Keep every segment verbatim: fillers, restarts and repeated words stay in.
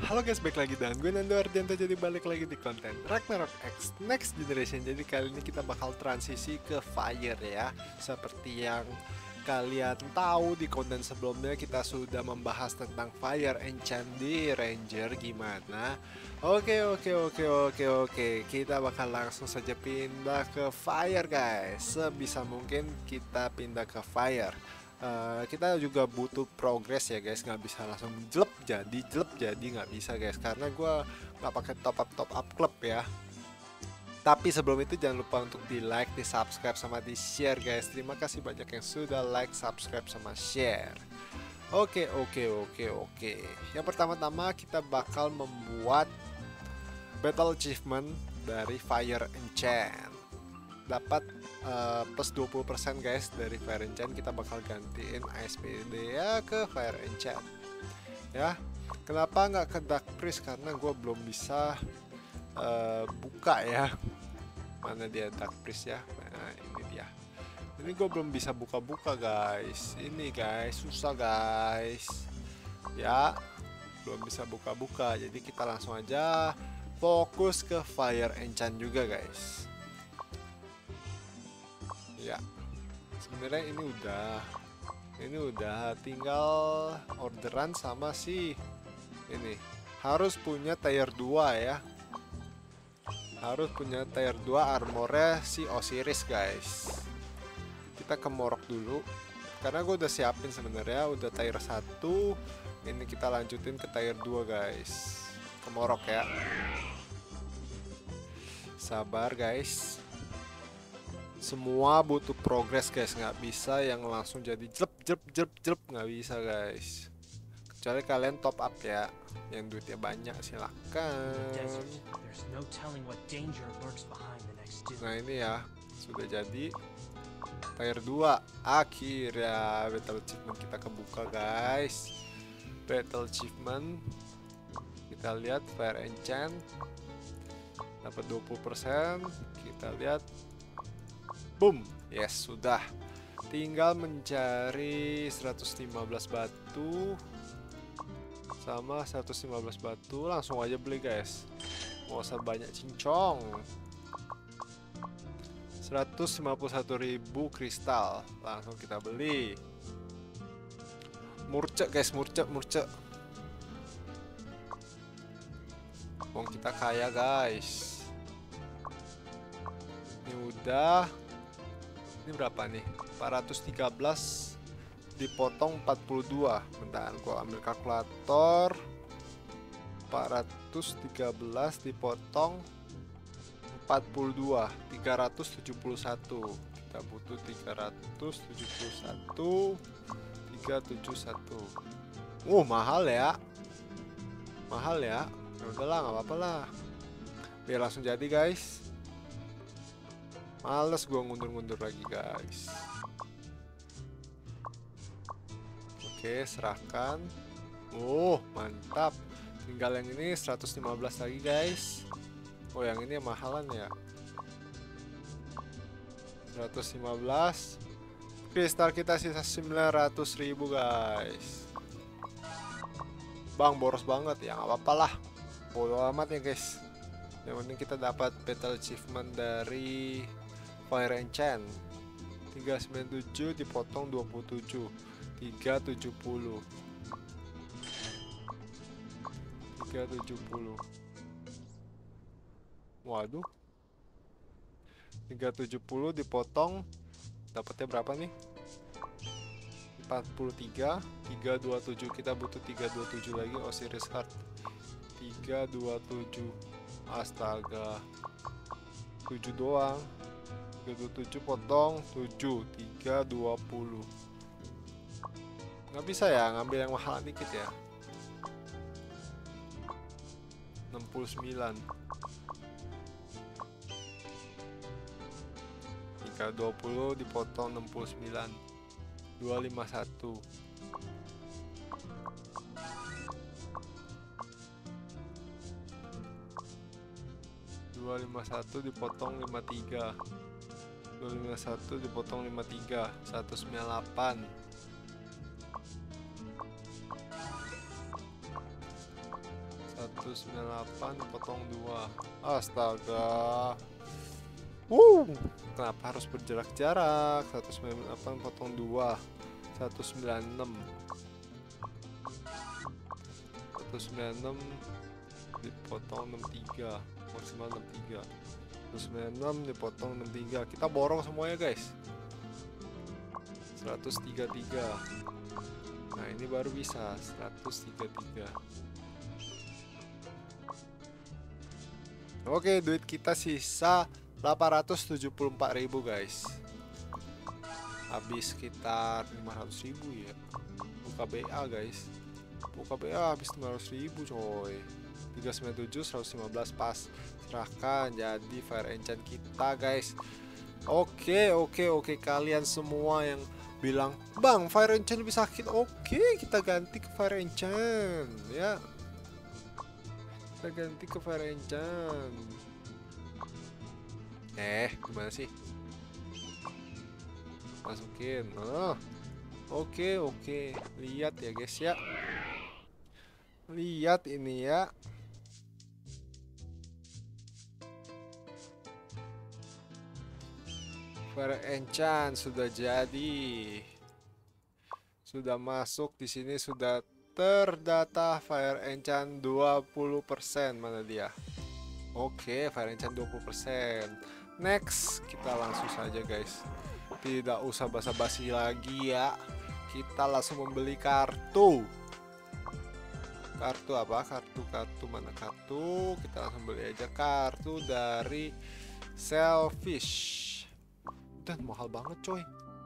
Halo guys, balik lagi dan gue Nando Ardianto, jadi balik lagi di konten Ragnarok X Next Generation. Jadi kali ini kita bakal transisi ke Fire ya. Seperti yang kalian tahu, di konten sebelumnya kita sudah membahas tentang Fire Enchant di Ranger gimana. Oke oke oke oke oke Kita bakal langsung saja pindah ke Fire guys. Sebisa mungkin kita pindah ke Fire. Uh, kita juga butuh progress ya guys, nggak bisa langsung jelep jadi jelep jadi nggak bisa guys, karena gue nggak pakai top up top up klub ya. Tapi sebelum itu jangan lupa untuk di like, di subscribe, sama di share guys. Terima kasih banyak yang sudah like, subscribe, sama share. Oke oke oke oke Yang pertama-tama kita bakal membuat battle achievement dari Fire Enchant. Dapat uh, plus dua puluh persen guys dari Fire Enchant. Kita bakal gantiin A S P D ya ke Fire Enchant ya. Kenapa nggak ke Dark Priest? Karena gue belum bisa uh, buka ya. Mana dia Dark Priest ya? Nah ini dia. Ini gue belum bisa buka-buka guys. Ini guys susah guys ya, belum bisa buka-buka. Jadi kita langsung aja fokus ke Fire Enchant juga guys ya. Sebenarnya ini udah ini udah tinggal orderan sama si ini. Harus punya tier dua ya, harus punya tier dua armornya si Osiris guys. Kita ke Morok dulu karena gue udah siapin sebenarnya, udah tier satu. Ini kita lanjutin ke tier dua guys, ke Morok ya. Sabar guys, semua butuh progress guys, nggak bisa yang langsung jadi jelep jelep jelep jelep, nggak bisa guys. Kecuali kalian top up ya, yang duitnya banyak silakan. Nah ini ya, sudah jadi tier dua. Akhirnya battle achievement kita kebuka guys. Battle achievement kita lihat, Fire Enchant dapat dua puluh persen. Kita lihat, boom, yes, sudah. Tinggal mencari seratus lima belas batu sama seratus lima belas batu. Langsung aja beli guys, nggak usah banyak cincong. Seratus lima puluh satu ribu kristal, langsung kita beli. Murcek guys, murcek murcek. Wong kita kaya guys. Ini udah, ini berapa nih? empat ratus tiga belas dipotong empat puluh dua. Bentar, gua ambil kalkulator. empat ratus tiga belas dipotong empat puluh dua, tiga ratus tujuh puluh satu. Kita butuh tiga ratus tujuh puluh satu, tiga ratus tujuh puluh satu. Uh, mahal ya. Mahal ya. Ya udahlah, nggak apa-apa lah. Biar langsung jadi guys. Males gua ngundur-ngundur lagi guys. Oke, serahkan. Oh, mantap. Tinggal yang ini seratus lima belas lagi guys. Oh, yang ini mahalan ya. seratus lima belas. Kristal kita sisa sembilan ratus ribu guys. Bang, boros banget ya, nggak apa-apa lah. Bodo amat ya guys. Yang penting kita dapat battle achievement dari Fire Enchant. Tiga ratus sembilan puluh tujuh dipotong dua puluh tujuh, tiga ratus tujuh puluh, tiga ratus tujuh puluh. Waduh, tiga ratus tujuh puluh dipotong dapatnya berapa nih? Empat puluh tiga, tiga ratus dua puluh tujuh. Kita butuh tiga ratus dua puluh tujuh lagi. Osiris Heart tiga ratus dua puluh tujuh. Astaga, tujuh doang. Tiga ratus dua puluh tujuh potong tujuh, tiga ratus dua puluh. Nggak bisa ya, ngambil yang mahal dikit ya. Enam puluh sembilan. Tiga ratus dua puluh dipotong enam puluh sembilan, dua ratus lima puluh satu. Dua ratus lima puluh satu dipotong lima puluh tiga, dua ratus lima puluh satu dipotong lima puluh tiga, seratus sembilan puluh delapan. seratus sembilan puluh delapan potong dua. Astaga. Wuh, kenapa harus berjarak jarak? seratus sembilan puluh delapan potong dua. seratus sembilan puluh enam. seratus sembilan puluh enam dipotong enam puluh tiga. Maksimal enam puluh tiga. seratus sembilan puluh enam dipotong enam puluh tiga. Kita borong semuanya, guys. seratus tiga puluh tiga. Nah, ini baru bisa seratus tiga puluh tiga. Oke, duit kita sisa delapan ratus tujuh puluh empat ribu, guys. Habis sekitar lima ratus ribu ya. Buka B A, guys. Buka B A habis lima ratus ribu, coy. tiga ratus sembilan puluh tujuh, seratus lima belas pas. Serahkan jadi fire enchant kita, guys. Oke, oke, oke. Kalian semua yang bilang, "Bang, fire enchant lebih sakit." Oke, kita ganti ke fire enchant ya. Kita ganti ke fire enchant. Eh, gimana sih? Masukin. Oh. Oke, oke. Lihat ya, guys ya. Lihat ini ya. Fire enchant sudah jadi. Sudah masuk di sini, sudah terdata fire enchant dua puluh persen. Mana dia? Oke, fire enchant dua puluh persen. Next, kita langsung saja, guys. Tidak usah basa-basi lagi ya. Kita langsung membeli kartu. Kartu apa? Kartu, kartu mana kartu? Kita langsung beli aja kartu dari Selfish. Dan mahal banget, coy.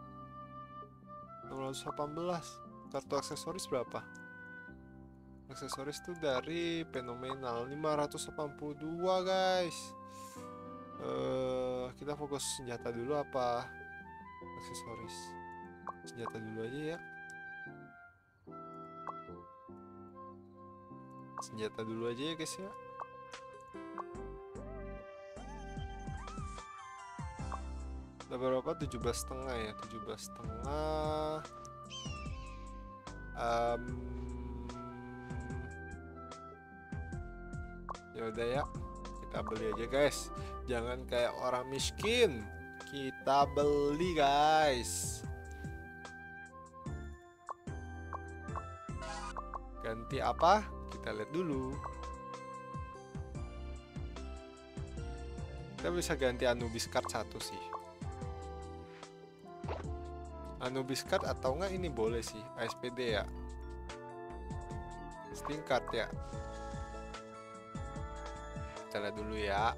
enam ratus delapan belas. Kartu aksesoris berapa? Aksesoris tuh dari fenomenal lima ratus delapan puluh dua, guys. Uh, kita fokus senjata dulu apa aksesoris? Senjata dulu aja ya. Senjata dulu aja ya, guys ya. Udah berapa? tujuh belas setengah ya. tujuh belas setengah. Um, ya udah ya. Kita beli aja, guys. Jangan kayak orang miskin. Kita beli, guys. Ganti apa? Kita lihat dulu. Kita bisa ganti Anubis card satu sih. Anubis card atau enggak ini boleh sih. A S P D ya. Sting card ya. Kita lihat dulu ya.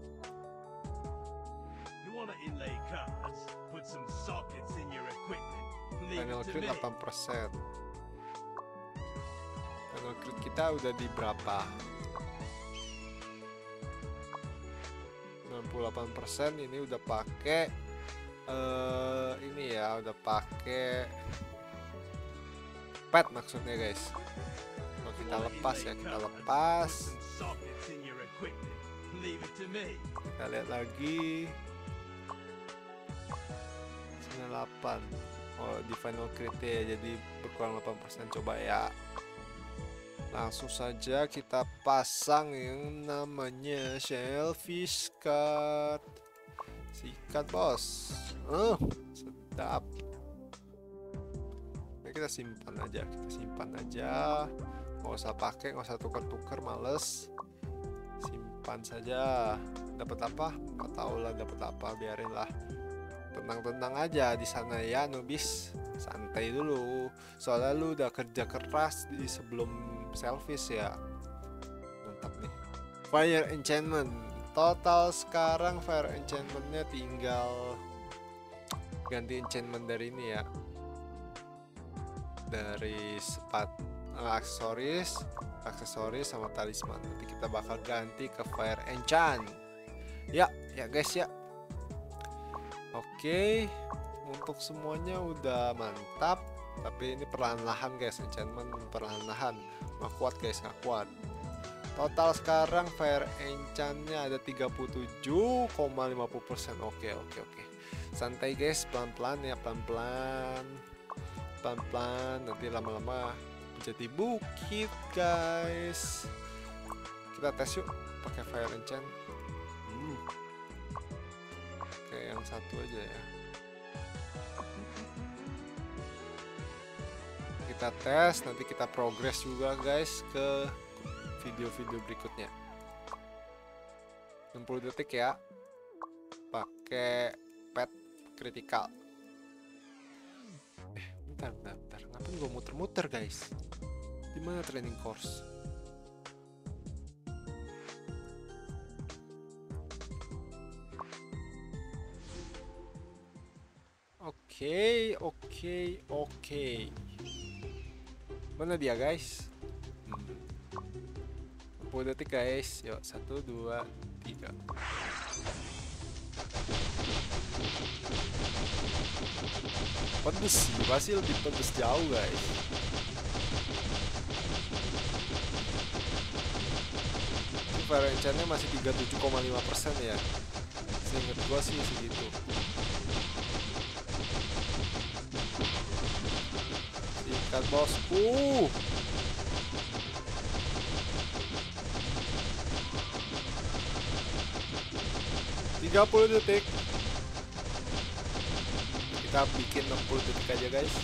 Final crit delapan persen. Final crit kita udah di berapa? sembilan puluh delapan persen. Ini udah pakai uh, ini ya, udah pakai pet maksudnya, guys. Kalau kita lepas ya, kita lepas. Kita lihat lagi. sembilan puluh delapan. Oh, di final crit ya, jadi berkurang delapan persen. Coba ya. Langsung saja kita pasang yang namanya Selfish card. Sikat, bos. Uh, sedap. Nah, kita simpan aja, kita simpan aja. Nggak usah pakai, nggak usah tuker-tuker, males. Simpan saja. Dapat apa? Nggak tahu lah dapat apa, biarin lah. Tenang-tenang aja di sana ya, Nubis. Santai dulu. Soalnya lu udah kerja keras di sebelum Selfish ya. Mantap nih. Fire enchantment. Total sekarang fire enchantmentnya tinggal ganti enchantment dari ini ya. Dari sepat uh, aksesoris, aksesoris sama talisman. Nanti kita bakal ganti ke fire enchant. Ya, ya guys ya. Oke, untuk semuanya udah mantap. Tapi ini perlahan-lahan, guys. Enchantment perlahan-lahan. Nggak kuat, guys, nggak kuat. Total sekarang fire enchantnya ada tiga puluh tujuh koma lima puluh persen. Oke, oke, oke. Santai, guys, pelan-pelan ya, pelan-pelan. Pelan-pelan, nanti lama-lama menjadi bukit, guys. Kita tes yuk pakai fire enchant. Hmm. Oke, yang satu aja ya. Kita tes, nanti kita progress juga guys ke video-video berikutnya. enam puluh detik ya. Pakai pet critical. Eh, bentar, bentar, bentar. Ngapain gue muter-muter guys? Dimana training course? Oke, oke, oke. Mana dia guys? Hmm. enam puluh detik guys. Yuk, satu, dua, tiga. Pedes sih, pasti lebih pedes jauh guys. Ini fire enchantnya masih tiga puluh tujuh koma lima persen ya. Seinget gua sih segitu. Sikat bosku. tiga puluh detik. Kita bikin enam puluh detik aja guys.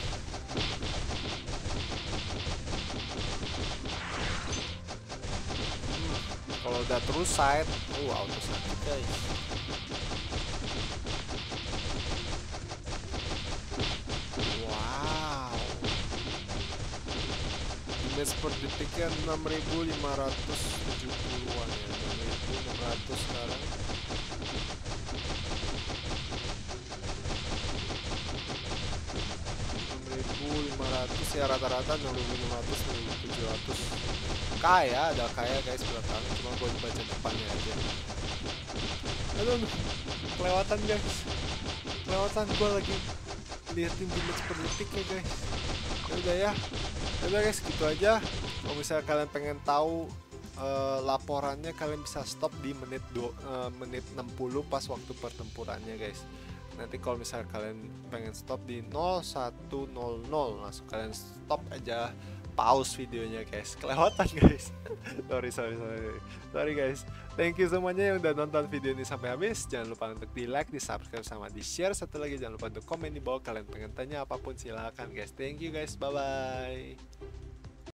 Hmm, kalau udah terus side, oh auto sakit guys. Wow. Damage per detiknya enam ribu lima ratus tujuh puluhan ya. enam ribu enam ratus sekarang. lima ratus ya, rata-rata enam ribu lima ratus enam ribu tujuh ratus. Kaya, ada kaya guys belakang, cuma gue baca depannya aja. Aduh, kelewatan guys. Kelewatan, gue lagi liatin damage per detik ya guys. Ya udah ya. Ya udah guys, gitu aja. Kalau misalnya kalian pengen tahu uh, laporannya, kalian bisa stop di menit do, uh, menit enam puluh pas waktu pertempurannya guys. Nanti kalau misalnya kalian pengen stop di nol satu nol nol, langsung kalian stop aja, pause videonya guys. Kelewatan guys. sorry sorry sorry sorry guys. Thank you semuanya yang udah nonton video ini sampai habis. Jangan lupa untuk di like, di subscribe, sama di share. Satu lagi, jangan lupa untuk komen di bawah kalian pengen tanya apapun, silahkan guys. Thank you guys, bye bye.